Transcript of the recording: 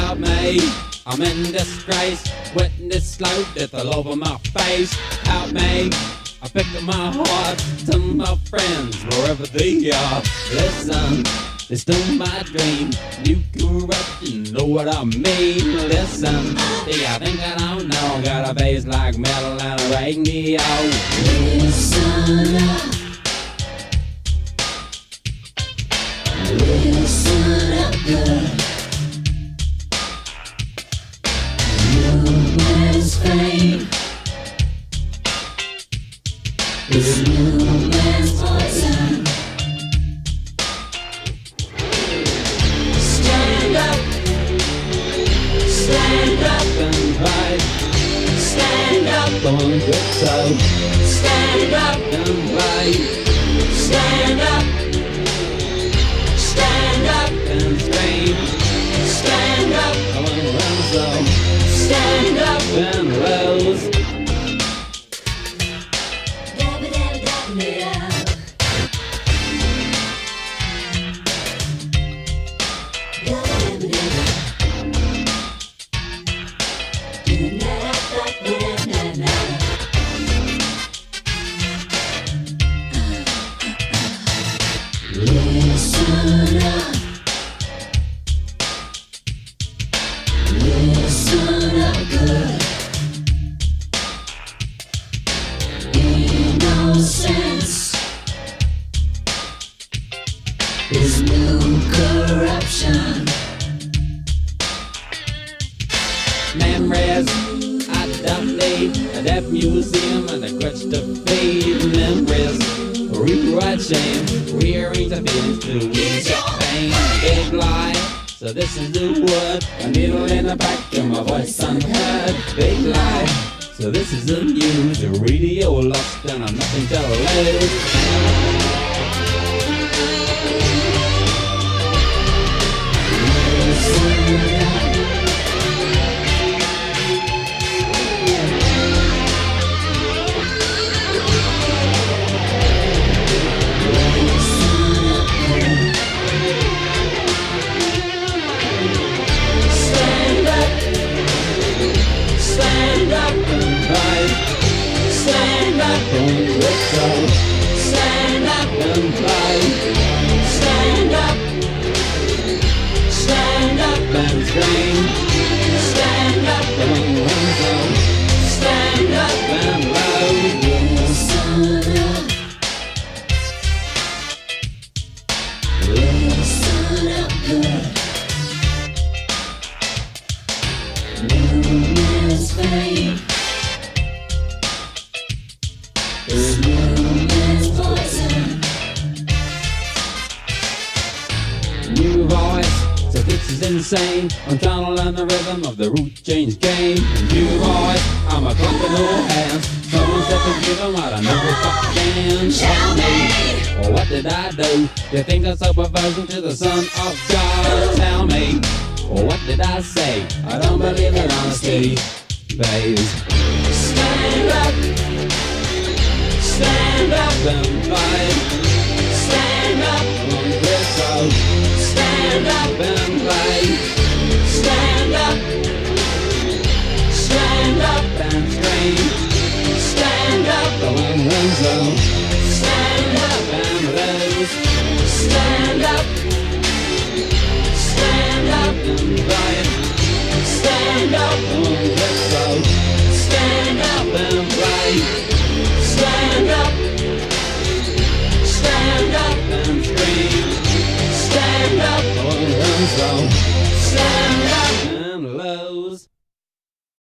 help me. I'm in disgrace, witness load death all over my face. Help me. I pick up my heart to my friends wherever they are. Listen, they stole my dream. New corruption, know what I mean? Listen, do you think I don't know? Got a bass like metal and a radio. Listen up. Listen up good. Numan's fame is Numan's poison. Stand up And fight, stand up, on good side. stand up, And fight, stand up, stand up, and scream. stand up, On ransom, stand up. and rose. Listen up. Listen up good. Innocence is new corruption. Memories at Daphne, a deaf museum and a crutch to feed. Memories, rewrite shame, rearrange the feelings to ease the pain. Big lie, so this is the word. A needle in a back and my voice unheard. Big lie, so this is the news. The radio lost and I'm nothing to lose. Stand up And fight, stand up, on good side. stand up, And fight, stand up, stand up, and scream. stand up, On ransom, stand up. and rose. Listen up. Listen up good. Numan's fame is Numan's poison. New voice, so this is insane. I'm trying to learn the rhythm of the root change game. New voice, I'm a clock in all hands. Someone said to give them what I never fucking tell me. Well, what did I do? You think that's a perversion to the Son of God? Tell me, well, what did I say? I don't believe in honesty, babe. Stand up, stand up, And fight, stand up, on this road, stand up, and fight.